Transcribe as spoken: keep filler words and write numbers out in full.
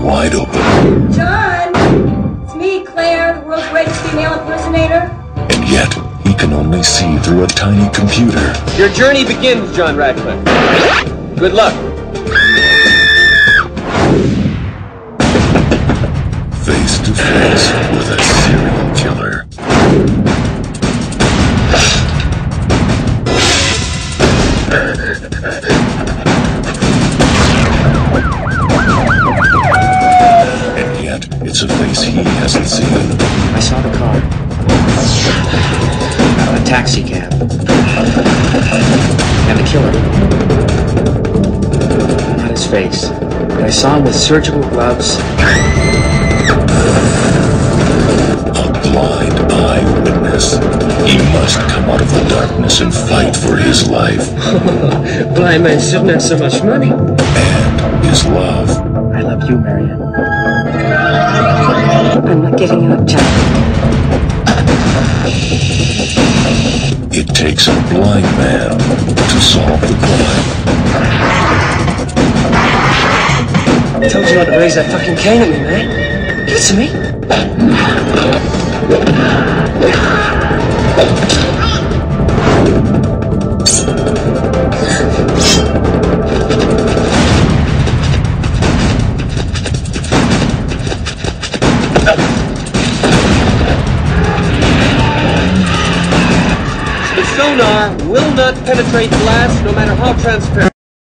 wide open. John! It's me, Claire, the world's greatest female impersonator. And yet, he can only see through a tiny computer. Your journey begins, John Radcliffe. Good luck. Face to face with a serial killer. And yet, it's a face he hasn't seen. I saw the car. A taxi cab. And the killer. Not his face. But I saw him with surgical gloves. A blind eyewitness. He must come out of the darkness and fight for his life. Blind men shouldn't have so much money. And his love. I love you, Marianne. I'm not giving you up, John. It takes a blind man to solve the crime. I told you not to raise that fucking cane at me, man. Give it to me. The sonar will not penetrate glass, no matter how transparent.